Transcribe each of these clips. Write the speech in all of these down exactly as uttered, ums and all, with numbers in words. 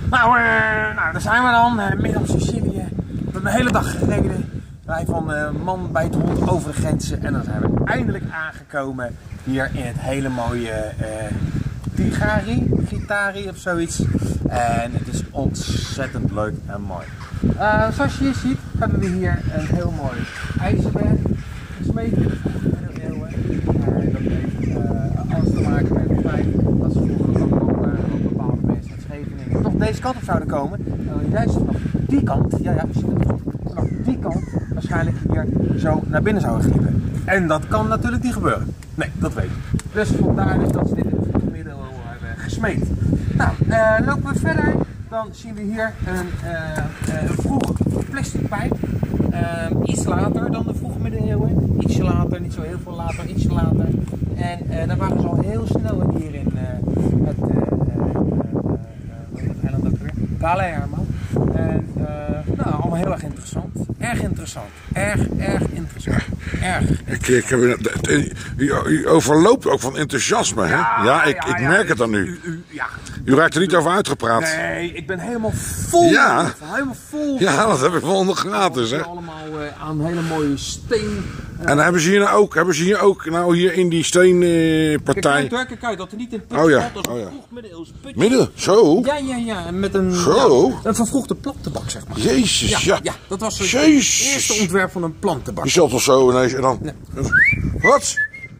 Nou, uh, nou, daar zijn we dan, uh, midden op Sicilië. We hebben een hele dag gereden. Wij van uh, man bij het hond over de grenzen. En dan zijn we eindelijk aangekomen hier in het hele mooie uh, Tigari, Gitari of zoiets. En het is ontzettend leuk en mooi. Uh, zoals je hier ziet hebben we hier een heel mooi ijzerberg. Gesmeed in de vroege middeleeuwen. Uh, dat heeft uh, alles te maken met het feit dat ze vroeger ook nog uh, op bepaalde mensen uit Scheveningen toch deze kant op zouden komen. En dan juist vanaf die kant, ja ja, je ziet het goed, vanaf die kant waarschijnlijk hier zo naar binnen zouden glippen. En dat kan natuurlijk niet gebeuren. Nee, dat weet ik. Dus vandaar dus dat ze dit in de vroege middeleeuwen hebben gesmeed. Nou, uh, lopen we verder. Dan zien we hier een, uh, een vroeg plastic pijp. Uh, iets later dan de vroege middeleeuwen. Ietsje later, niet zo heel veel later, ietsje later. En uh, daar waren ze al heel snel hier in uh, het uh, uh, uh, eiland ook weer. Palermo. En uh, nou, allemaal heel erg interessant. Erg interessant. Erg, erg interessant. Erg. Ik, ik heb, u overloopt ook van enthousiasme, hè? Ja, ja, ik, ja, ik merk ja, het dan nu. U, u, ja. u raakt er niet over uitgepraat. Nee, ik ben helemaal vol. Ja, helemaal vol. Ja, dat heb ik wel onder gratis, hè? Allemaal uh, aan hele mooie steen. Uh, en hebben ze hier nou ook, hebben ze hier ook, nou hier in die steenpartij. Uh, kijk, kijk uit, dat er niet een putje oh, ja. had, als oh, een ja. vroeg middeleeuws putje. Midden, zo? Ja, ja, ja, met een, zo? Ja, een vervroegde plantebak, zeg maar. Jezus, ja. Ja, ja dat was het Jezus. eerste ontwerp van een plantebak. Je zat toch zo ineens en dan... Nee. Wat?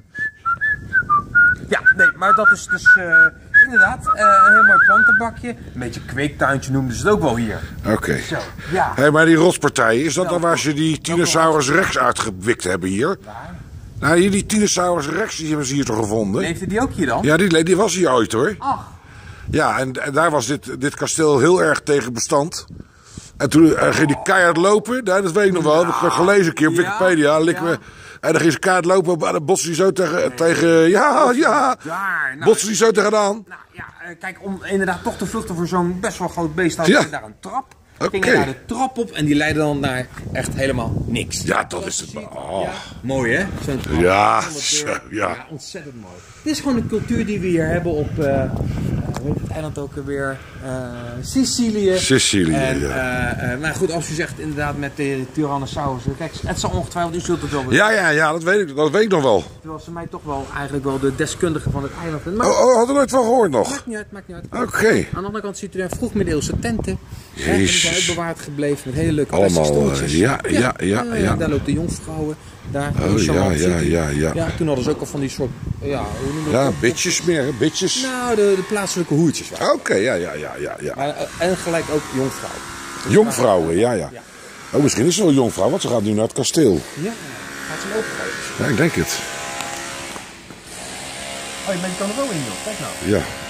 Ja, nee, maar dat is dus uh, inderdaad uh, een heel mooi plantenbakje. Een beetje kweektuintje noemden ze het ook wel hier. Oké. Okay. Zo, ja. Hey, maar die rotspartij, is dat ja, dan waar ze die Tyrannosaurus rex uitgewikt hebben hier? Waar? Nou, hier die Tyrannosaurus rex, die hebben ze hier toch gevonden? Leefde die ook hier dan? Ja, die, die was hier ooit hoor. Ach. Ja, en, en daar was dit, dit kasteel heel erg tegen bestand. En toen uh, ging die keihard lopen, nou, dat weet ik nog wel, dat heb ik gelezen een keer op Wikipedia. Ja, ja. We, en dan ging ze keihard lopen, en dan botste die zo tegen, nee. tegen ja, ja, daar, nou, botste die zo tegenaan. Nou ja, kijk, om inderdaad toch te vluchten voor zo'n best wel groot beest, had je ja. daar een trap. Okay. Gingen daar de trap op en die leidde dan naar echt helemaal niks. Ja, dat is het. Oh. Ja, mooi hè? Zo'n ja, zo, ja. ja, ontzettend mooi. Dit is gewoon de cultuur die we hier hebben op, uh, uh, hoe heet het eiland ook alweer? Uh, Sicilië. Sicilië, en, ja. Uh, uh, maar goed, als u zegt inderdaad met de Tyrannosaurus, kijk, het zal ongetwijfeld, u zult het wel weten. Ja, ja, ja, dat weet ik, dat weet ik nog wel. Terwijl ze mij toch wel eigenlijk wel de deskundige van het eiland. Maar, oh, oh, had er nooit van gehoord nog? Maakt niet uit, maakt niet uit. Oké. Okay. Aan de andere kant ziet u daar vroegmiddeleeuwse tenten. Jezus. Hè, en die zijn ook bewaard gebleven met hele leuke allemaal, uh, ja, ja, ja, ja, ja, ja. Daar loopt de jongvrouwen. Daar, oh, ja, ja, ja, ja. Ja, toen hadden ze ook al van die soort, ja, hoe noem je ja, dat? bitches meer, hè? Bitches. Nou, de, de plaatselijke hoertjes. Oké, okay, ja, ja, ja, ja, ja. Maar, en gelijk ook jongvrouwen. Jongvrouwen, ja, ja, ja. Oh, misschien is ze wel jongvrouw, want ze gaat nu naar het kasteel. Ja, gaat ze hem opengooien? Ja, ik denk het. Oh, je kan er wel in, joh. Kijk nou. Ja.